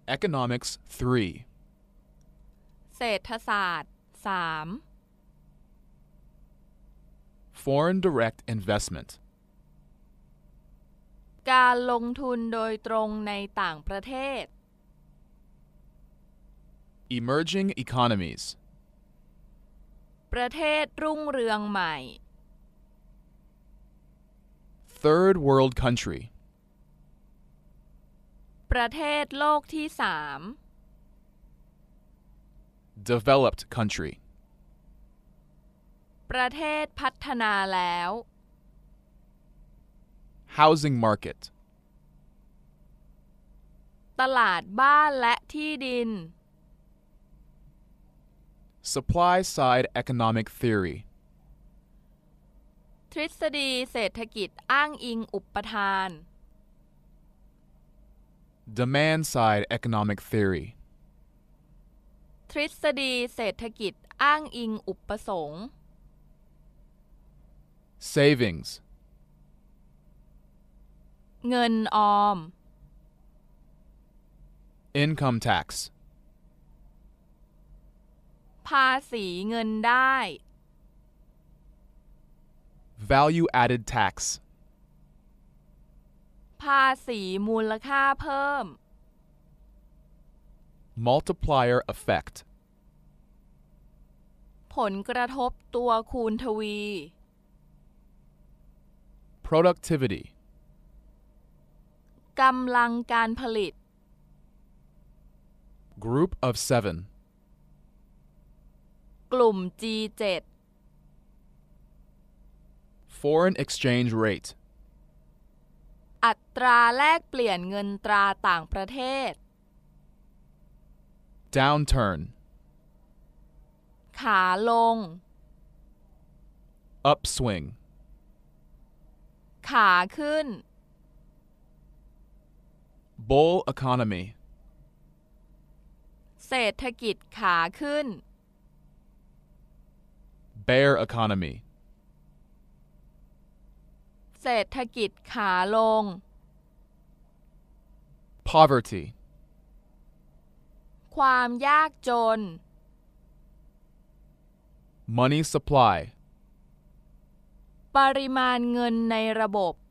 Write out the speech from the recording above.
Economics 3. เศรษฐศาสตร์3 Foreign direct investment. การลงทุนโดยตรงในต่างประเทศ Emerging economies. ประเทศรุ่งเรืองใหม่ Third world country. ประเทศโลกที่ Developed country. 3 ประเทศพัฒนาแล้ว Housing market. ตลาดบ้านและที่ดิน Supply side economic theory. ทฤษฎีเศรษฐกิจอ้างอิงอุปทาน Demand side economic theory. ทฤษฎีเศรษฐกิจอ้างอิงอุปสงค์ Savings. เงินออม Income tax. ภาษีเงินได้ Value added tax. ภาษีมูลค่าเพิ่ม Multiplier effect. ผลกระทบตัวคูณทวี Productivity. กำลังการผลิต Group of 7. กลุ่ม G7 Foreign exchange rate. อัตราแลกเปลี่ยนเงินตราต่างประเทศ Downturn. ขาลง Upswing. ขาขึ้น Bull economy. เศรษฐกิจขาขึ้น Bear economy. เศรษฐกิจขาลง Poverty. ความยากจน Money supply. ปริมาณเงินในระบบ